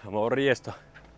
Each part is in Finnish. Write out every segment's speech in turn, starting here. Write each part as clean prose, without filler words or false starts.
Morjesta.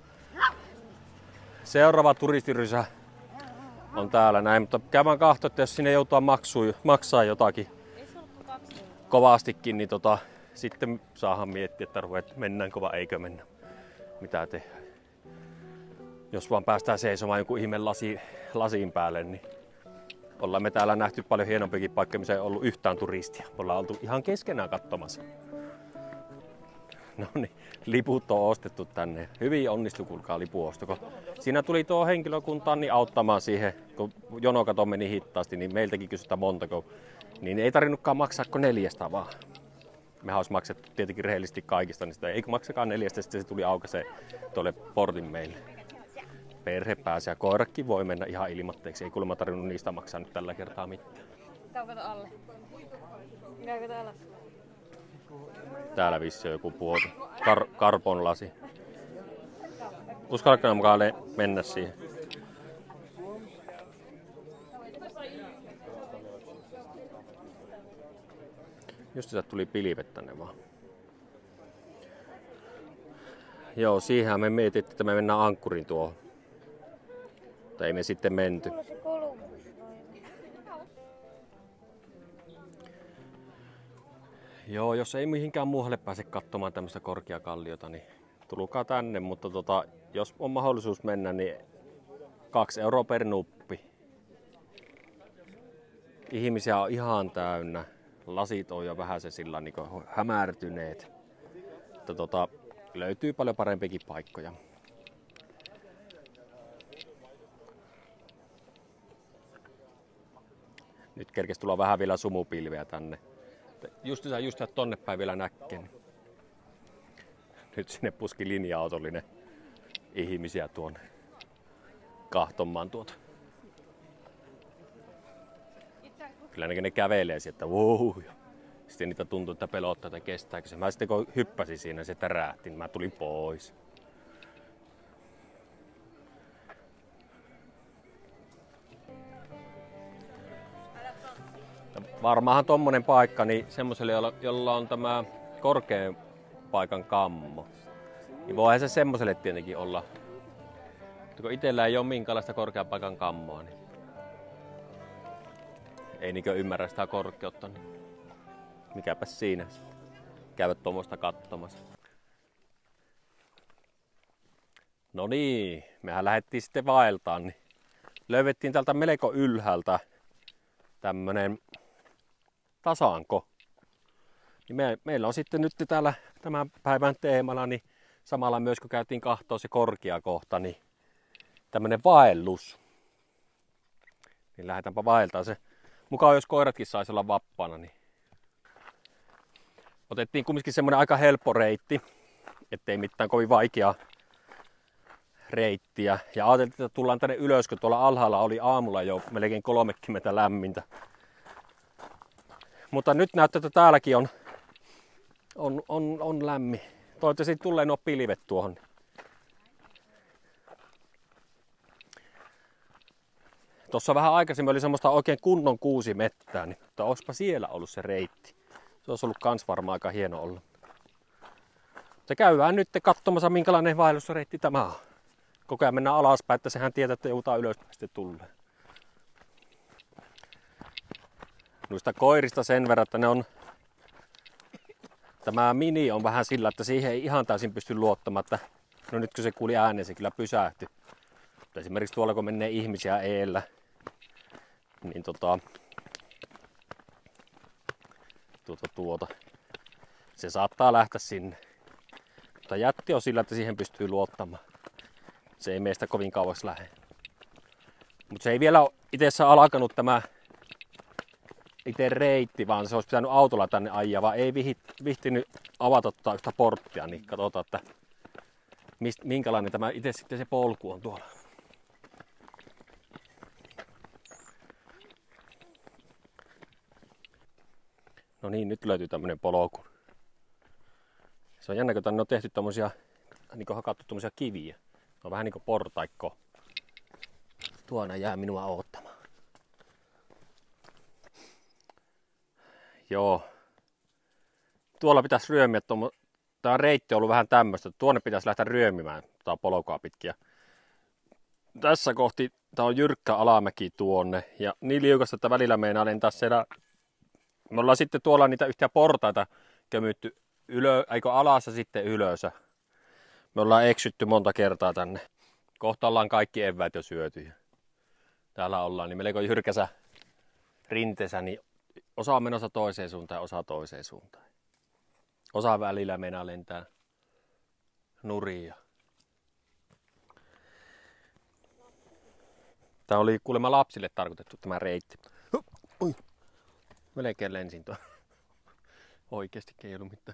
Seuraava turistirysä on täällä näin, mutta käydään katsoa, että jos sinne joutuu maksaa jotakin kovastikin, niin sitten saadaan miettiä, että mennäänkö vai eikö mennä. Mitä tehdään. Jos vaan päästään seisomaan joku ihme lasiin päälle, niin ollaan me täällä nähty paljon hienompikin paikka, missä ei ollut yhtään turistia. Ollaan oltu ihan keskenään katsomassa. No niin, liput on ostettu tänne. Hyvin onnistui, kuulkaa lipuostoko. Siinä tuli tuo henkilökuntaan niin auttamaan siihen, kun jonokato meni hitaasti, niin meiltäkin kysytään montako. Niin ei tarvinnutkaan maksaa kuin 4 vaan. Mehän olisi maksettu tietenkin rehellisesti kaikista, niin sitä ei maksakaan 4, sitten se tuli aukaisee tuolle portin meille. Perhe pääsee ja koirakin voi mennä ihan ilmatteeksi. Ei kuulemma tarvinnut niistä maksaa nyt tällä kertaa mitään. Kato alle. Kato alas. Täällä vissi on joku puolta. Karponlasi. Uskallatko mukaan mennä siihen? Just sieltä tuli pilvet tänne vaan. Joo, siihen me mietittiin, että me mennään ankkurin tuohon. Mutta ei me sitten menty. Joo, jos ei mihinkään muualle pääse katsomaan tämmöistä korkeakalliota, niin tulkaa tänne, mutta jos on mahdollisuus mennä, niin 2 € per nuppi. Ihmisiä on ihan täynnä. Lasit on jo vähän se sillä niin hämärtyneet. Mutta löytyy paljon parempikin paikkoja. Nyt kerkesi tulla vähän vielä sumupilveä tänne. Just tonne päin vielä näkkeen. Nyt sinne puski linja-autollinen ihmisiä tuonne kahtomaan tuota. Kyllä ne kävelee sieltä, wow. Sitten niitä tuntuu, että pelottaa, että kestääkö se. Mä sitten kun hyppäsin siinä, se tärähti, niin mä tulin pois. Varmaanhan tommonen paikka, niin semmoselle, jolla on tämä korkean paikan kammo, niin voihan se semmoselle tietenkin olla. Mutta kun itsellä ei ole minkäänlaista korkean paikan kammoa, niin ei niinkö ymmärrä sitä korkeutta, niin mikäpä siinä käydä tuommoista katsomassa. No niin, mehän lähdettiin sitten vaeltaan, niin löydettiin täältä melko ylhäältä tämmönen tasanko. Niin meillä on sitten nyt täällä tämän päivän teemana, niin samalla myös kun käytiin kahtoo se korkea kohta, niin tämmönen vaellus. Niin lähdetäänpä vaeltaan se. Mukaan jos koiratkin saisi olla vapaana, niin otettiin kumminkin semmonen aika helppo reitti, ettei mitään kovin vaikea reittiä. Ja ajateltiin, että tullaan tänne ylös, kun tuolla alhaalla oli aamulla jo melkein 30 lämmintä. Mutta nyt näyttää, että täälläkin on lämmin. Toivottavasti tulee nuo pilvet tuohon. Tuossa vähän aikaisemmin oli semmoista oikein kunnon kuusimettää, niin mutta olisipa siellä ollut se reitti. Se olisi ollut kans varmaan aika hieno olla. Se käydään nyt katsomassa, minkälainen vaellusreitti tämä on. Koko ajan mennään alaspäin, että sehän tietää, että joudutaan ylöspäin sitten tulee. Noista koirista sen verran, että tämä mini on vähän sillä, että siihen ei ihan täysin pysty luottamaan, että no nyt kun se kuuli ääneen, se kyllä pysähtyi. Mutta esimerkiksi tuolla kun menee ihmisiä eellä, niin se saattaa lähteä sinne. Mutta jätti on sillä, että siihen pystyy luottamaan. Se ei meistä kovin kauas lähde. Mutta se ei vielä ole itse alkanut tämä itse reitti, vaan se olisi pitänyt autolla tänne ajaa, vaan ei vihtinyt avata yhtä porttia, niin katsotaan, että minkälainen tämä itse sitten se polku on tuolla. No niin, nyt löytyy tämmönen polku. Se on jännä, kun tänne on tehty tommosia, niin kuin hakattu tommosia kiviä. Se on vähän niin kuin portaikko. Tuona jää minua oottamaan. Joo. Tuolla pitäisi ryömiä tää reitti on ollut vähän tämmöistä. Tuonne pitäisi lähteä ryömimään polkua pitkin. Tässä kohti tää on jyrkkä alamäki tuonne. Ja niin liukasta, että välillä meinaa lentää siellä. Me ollaan sitten tuolla niitä yhtiä portaita kömytty alas ja sitten ylös. Me ollaan eksytty monta kertaa tänne. Kohta ollaan kaikki eväät jo syöty. Täällä ollaan niin melko jyrkäsä rinteessä, niin osa on menossa toiseen suuntaan ja osa toiseen suuntaan. Osa välillä meinaa lentää nurin. Tää oli kuulemma lapsille tarkoitettu tämä reitti. Ui. Melkein lensin tuon. Oikeestikin ei ollut mitään.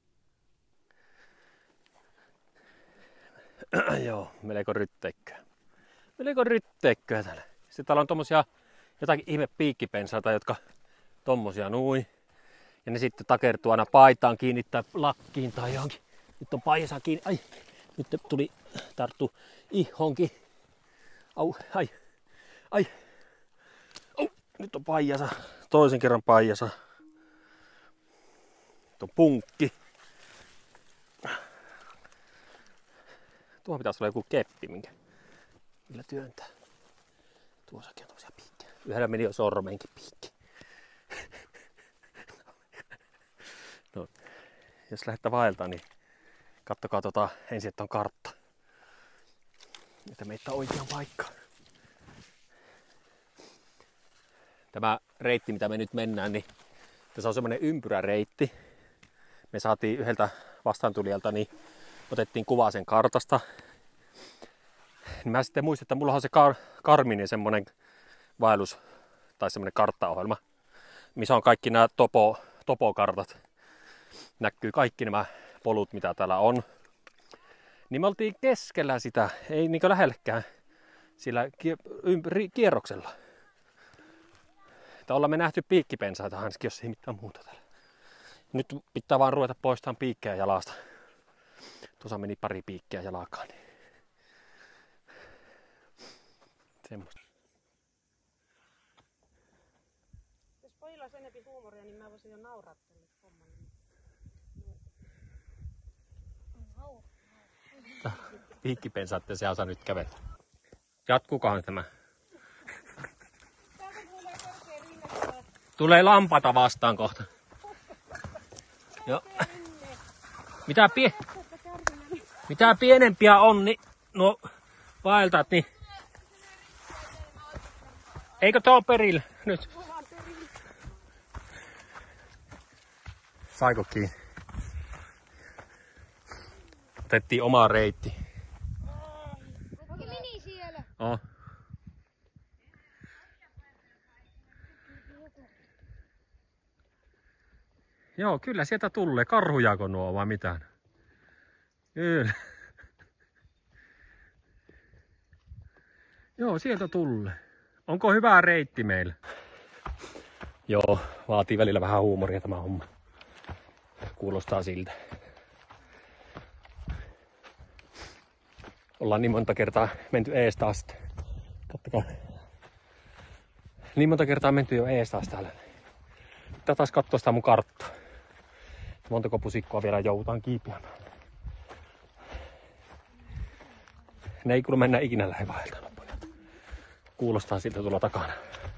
Joo, melko rytteikköä. Melko rytteikköä täällä. Sitten täällä on tommosia jotakin ihme piikkipensaita, jotka tommosia nui. Ja ne sitten takertuu aina paitaan kiinni tai lakkiin tai johonkin. Nyt on paijasa kiinni. Ai, nyt tuli tarttu ihonkin. Au, ai, ai. Au, nyt on paijasa. Toisen kerran paijasa. Nyt on punkki. Tuohon pitäisi olla joku keppi, millä työntää. Tuossakin on tommosia piikkejä. Yhdellä meni jo sormeenkin piikki. No, jos lähdette vaeltaa, niin kattokaa ensin, että on kartta. Että meitä oikeaan paikkaan. Tämä reitti, mitä me nyt mennään, niin tässä on semmoinen ympyräreitti. Me saatiin yhdeltä vastaantulijalta, niin otettiin kuva sen kartasta. Mä sitten muistin, että mulla on se Garminin semmonen vaellus tai semmonen karttaohjelma, missä on kaikki nämä topokartat. Näkyy kaikki nämä polut, mitä täällä on. Niin me oltiin keskellä sitä, ei niinkö lähellekään, sillä kierroksella. Että ollaan me nähty piikkipensaita ainakin, jos ei mitään muuta täällä. Nyt pitää vaan ruveta poistamaan piikkejä jalasta. Tuossa meni pari piikkiä jalakaan. Niin. Semmosta. Jos pojilla olisi enempi huumoria, niin mä voisin jo nauraa tälle hommalle. Piikkipensaatteen se osaa nyt kävellä. Jatkuukohan tämä? Tulee lampata vastaan kohta. Joo. Mitä pienempiä on, niin nuo vaeltaat, niin... Eikö tuo ole perillä nyt? Saiko kiinni? Otettiin oma reitti. Onko mini siellä? Oh. Joo, kyllä sieltä tulee. Karhujako nuo vai mitään? Kyllä. Joo, sieltä tulee. Onko hyvä reitti meillä? Joo, vaatii välillä vähän huumoria tämä homma. Kuulostaa siltä. Ollaan niin monta kertaa menty eestä asti. Kattokaa. Niin monta kertaa menty jo eestä asti täällä. Pitää taas katsoa sitä mun karttaa. Montako pusikkoa vielä joudutaan kiipeämään. Ne ei kuule mennä ikinä lähde vaeltamaan. Kuulostaa siltä tuolla takana.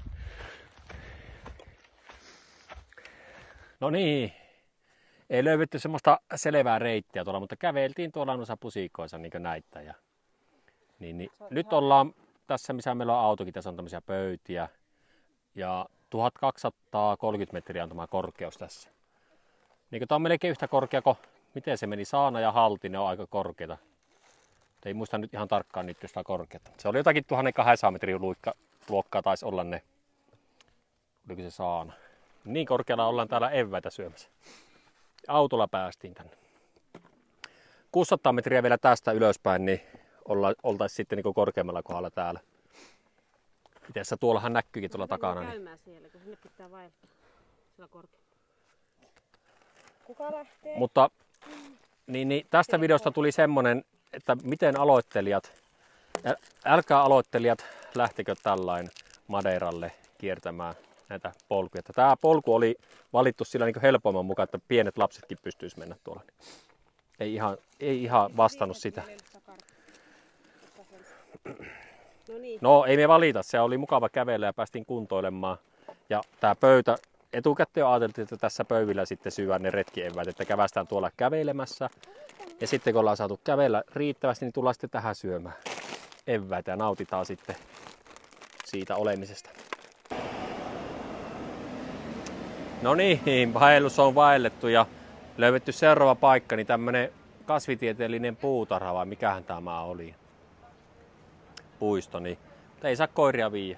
No niin. Ei löydetty semmoista selvää reittiä tuolla, mutta käveltiin tuolla noissa pusikoissa niin kuin näitä. Ja niin. Nyt ollaan tässä, missä meillä on autokin. Tässä on tämmöisiä pöytiä. Ja 1230 metriä on tämä korkeus tässä. Niin tämä on melkein yhtä korkea kuin miten se meni Saana ja Halti, ne on aika korkeita. Ei muista nyt ihan tarkkaan nyt jostain korkeata. Se oli jotakin 1200 metrin luokkaa taisi olla ne. Oliko se Saana? Niin korkealla ollaan täällä eväitä syömässä. Autolla päästiin tänne. 600 metriä vielä tästä ylöspäin, niin oltaisiin sitten niin korkeammalla kohdalla täällä. Itessä tuollahan näkyykin tuolla takana. Niin. Käymään siellä, kun sinne pitää vaihtaa sillä korkealla. Kuka lähtee? Mutta niin tästä videosta tuli semmonen, että miten aloittelijat, älkää aloittelijat lähtekö tällain Madeiralle kiertämään näitä polkuja. Tämä polku oli valittu sillä niin helpomman mukaan, että pienet lapsetkin pystyisivät mennä tuolla. Ei ihan vastannut sitä. No niin. No ei me valita, se oli mukava kävellä ja päästiin kuntoilemaan. Ja tää pöytä, etukäteen jo ajateltiin, että tässä pöyvillä sitten syödään ne retkieväät, että kävästään tuolla kävelemässä. Ja sitten kun ollaan saatu kävellä riittävästi, niin tullaan sitten tähän syömään eväitä ja nautitaan sitten siitä olemisesta. No niin, vaellus on vaellettu ja löydetty seuraava paikka, niin tämmönen kasvitieteellinen puutarha, vai mikähän tämä oli? Puisto, niin. Mutta ei saa koiria viiä.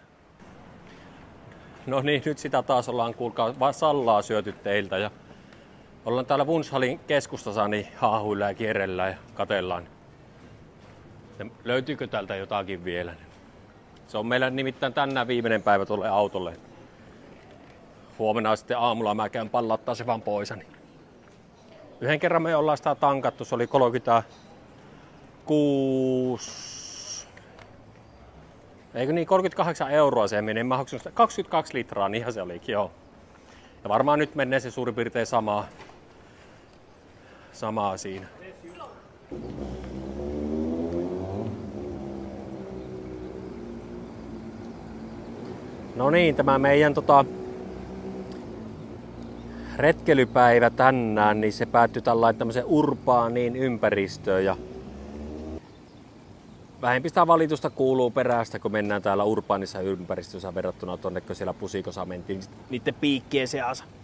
No niin, nyt sitä taas ollaan kuulkaa sallaa syöty teiltä ja ollaan täällä Wunshalin keskustassa niin haahuilla ja kierrellään ja katellaan. Ja löytyykö täältä jotakin vielä? Se on meillä nimittäin tänään viimeinen päivä tuolle autolle. Huomenna sitten aamulla mä käyn pallattaa se vaan pois. Niin. Yhden kerran me ollaan sitä tankattu, se oli 38 euroa se meni. Mä maksoin 22 litraa, niinhän se olikin, joo. Ja varmaan nyt menee se suurin piirtein samaa siinä. No niin, tämä meidän retkeilypäivä tänään, niin se päättyi tämmöiseen urbaaniin ympäristöön ja vähempistä valitusta kuuluu perästä, kun mennään täällä urbaanissa ympäristössä verrattuna tuonne, kun siellä pusikossa mentiin niiden piikkien seassa.